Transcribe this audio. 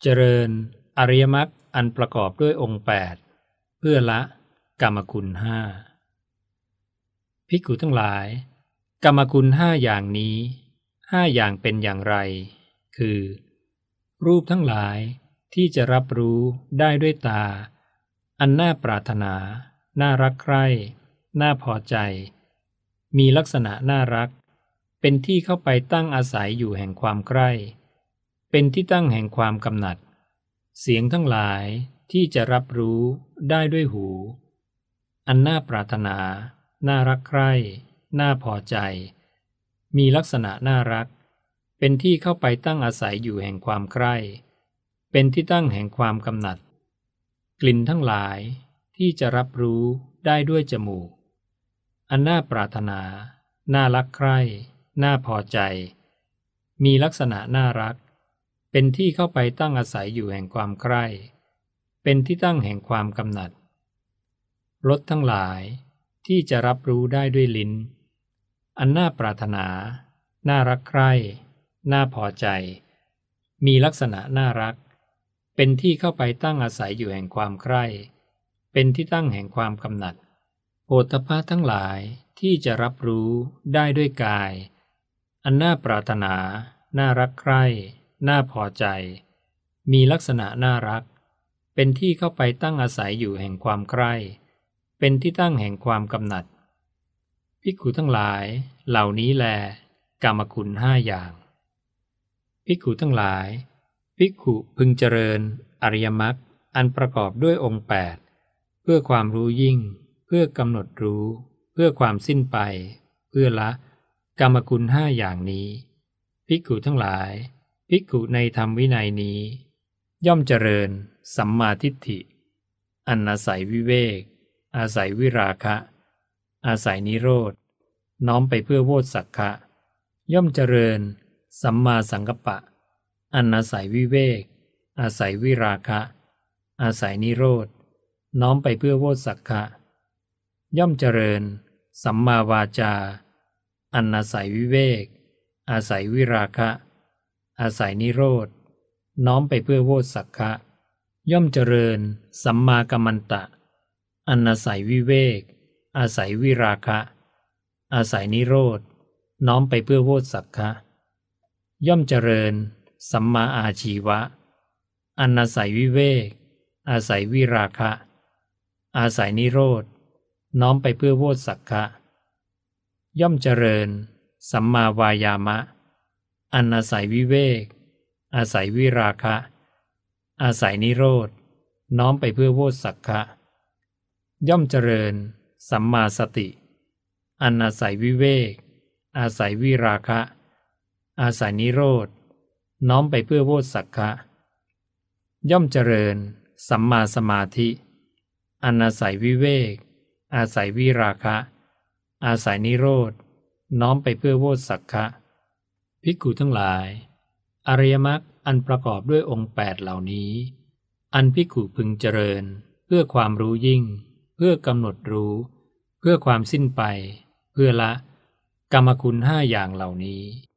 เจริญอริยมรรคอันประกอบด้วยองค์8เพื่อละกามคุณ5ภิกขุทั้งหลายกามคุณ5อย่างนี้5อย่างเป็นอย่างไรคือรูปทั้งหลายที่จะรับรู้ได้ด้วยตาอันน่าปรารถนาน่ารักใคร่น่าพอใจมีลักษณะน่ารักเป็นที่เข้าไปตั้งอาศัยอยู่แห่งความใคร่เป็นที่ตั้งแห่งความกำหนัดเสียงทั้งหลายที่จะรับรู้ได้ด้วยหูอันน่าปรารถนาน่ารักใคร่น่าพอใจมีลักษณะน่ารักเป็นที่เข้าไปตั้งอาศัยอยู่แห่งความใคร่เป็นที่ตั้งแห่งความกำหนัดกลิ่นทั้งหลายที่จะรับรู้ได้ด้วยจมูกอันน่าปรารถนาน่ารักใคร่น่าพอใจมีลักษณะน่ารักเป็นที่เข้าไปตั้งอาศัยอยู่แห่งความใคร่เป็นที่ตั้งแห่งความกำหนัดรสทั้งหลายที่จะรับรู้ได้ด้วยลิ้นอันน่าปรารถนาน่ารักใคร่น่าพอใจมีลักษณะน่ารักเป็นที่เข้าไปตั้งอาศัยอยู่แห่งความใคร่เป็นที่ตั้งแห่งความกำหนัดโผฏฐัพพะทั้งหลายที่จะรับรู้ได้ด้วยกายอันน่าปรารถนาน่ารักใคร่น่าพอใจมีลักษณะน่ารักเป็นที่เข้าไปตั้งอาศัยอยู่แห่งความใคร่เป็นที่ตั้งแห่งความกำหนัดภิกขุทั้งหลายเหล่านี้แลกามคุณ5อย่างภิกขุทั้งหลายภิกขุพึงเจริญอริยมรรคอันประกอบด้วยองค์8เพื่อความรู้ยิ่งเพื่อกำหนดรู้เพื่อความสิ้นไปเพื่อละกามคุณ5อย่างนี้ภิกขุทั้งหลายภิกขุในธรรมวินัยนี้ย่อมเจริญสัมมาทิฏฐิอันอาศัยวิเวกอาศัยวิราคะอาศัยนิโรธน้อมไปเพื่อโวฏสักขะย่อมเจริญสัมมาสังกัปปะอันอาศัยวิเวกอาศัยวิราคะอาศัยนิโรธน้อมไปเพื่อโวฏสักขะย่อมเจริญสัมมาวาจาอันอาศัยวิเวกอาศัยวิราคะอาศัยนิโรธน้อมไปเพื่อโวฏสักขะย่อมเจริญสัมมากัมมันตะอันอาศัยวิเวกอาศัยวิราคะอาศัยนิโรธน้อมไปเพื่อโวฏสักขะย่อมเจริญสัมมาอาชีวะอันอาศัยวิเวกอาศัยวิราคะอาศัยนิโรธน้อมไปเพื่อโวฏสักขะย่อมเจริญสัมมาวายามะอันอาศัยวิเวกอาศัยวิราคะอาศัยนิโรธน้อมไปเพื่อโวฏสักขะย่อมเจริญสัมมาสติอันอาศัยวิเวกอาศัยวิราคะอาศัยนิโรธน้อมไปเพื่อโวฏสักขะย่อมเจริญสัมมาสมาธิอันอาศัยวิเวกอาศัยวิราคะอาศัยนิโรธน้อมไปเพื่อโวฏสักขะภิกขุทั้งหลายอริยมรรคอันประกอบด้วยองค์8เหล่านี้อันภิกขุพึงเจริญเพื่อความรู้ยิ่งเพื่อกำหนดรู้เพื่อความสิ้นไปเพื่อละกามคุณ5อย่างเหล่านี้